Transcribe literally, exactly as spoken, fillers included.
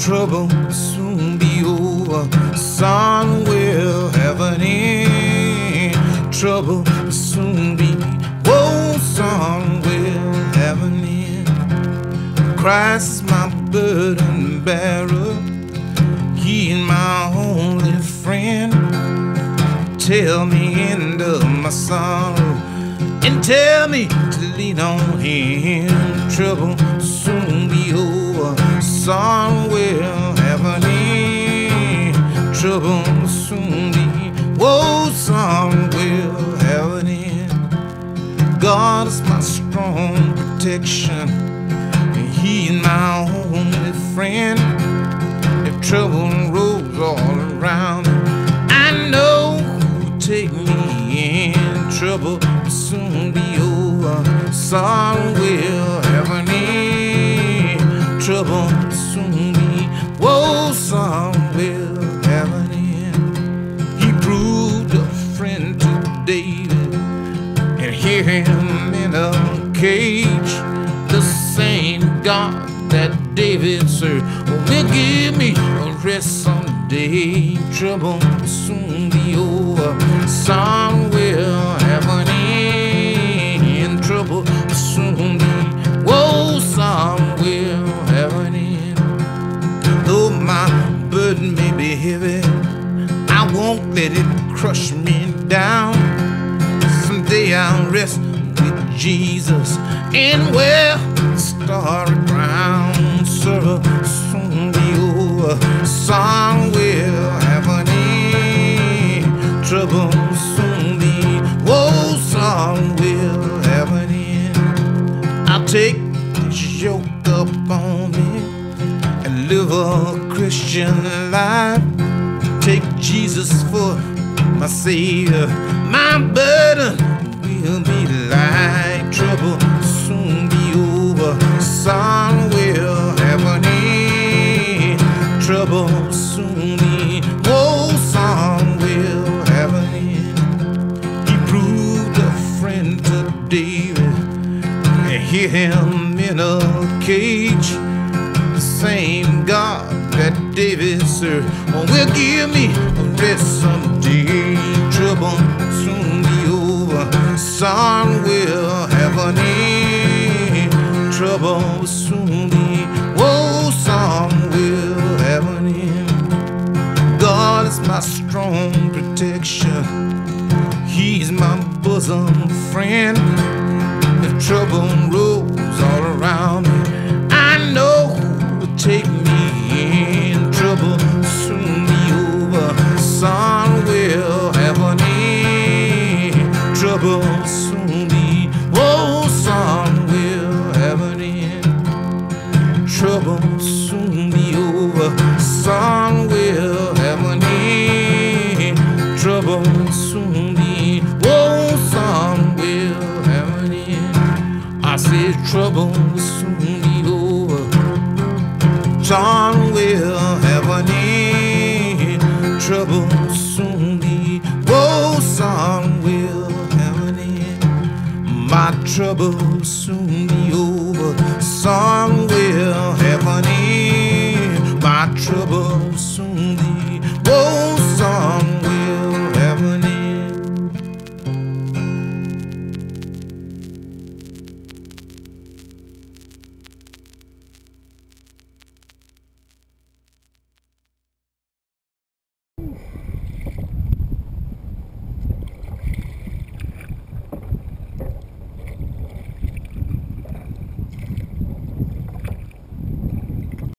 Trouble will soon be over. Sun will have an end. Trouble will soon be. Whoa, sun will have an end. Christ is my burden bearer. He is my only friend. Tell me into my sorrow and tell me to lean on Him. Trouble will soon be over. Sun will have an end. Trouble will soon be. Whoa, sun will have an end. God is my strong protection, and He is my only friend. If trouble rolls all around me, I know who will take me in. Trouble will soon be over. Sun will have an end. Trouble will soon be. Whoa, sun will have an end. He proved a friend to David, and hear him in a cage. The same God that David served will give me a rest someday. Trouble will soon be over. Sun will have an end. Trouble will soon be. Whoa, sun will have an end. Though my burden may be heavy, I won't let it crush me down. Someday I'll rest with Jesus and wear the starry crown. Sorrow will soon be over. Sun will have an end. Trouble will soon be. Whoa, sun will have an end. I'll take this yoke up on me and live a Christian life. Take Jesus for my Savior. My burden will be light. Trouble will soon be over. Sun will have an end. Trouble will soon be. Whoa, sun will have an end. He proved a friend to David, and hear him in a cage. The same God that David served will give me a rest someday. Trouble will soon be over. Sun will have an end. Trouble will soon be. Whoa, sun will have an end. God is my strong protection. He's my bosom friend. If trouble rolls all around me, I know who will take me in. Trouble will soon be over. Sun will have an end. Trouble will soon be. Whoa, sun will have an end. Trouble will soon be over. Sun will have an end. Trouble will soon be. Whoa, sun will have an end. I said trouble will soon be over. Sun will have an end. Trouble will soon be. Whoa, sun will have an end. My trouble will soon be over. Sun will have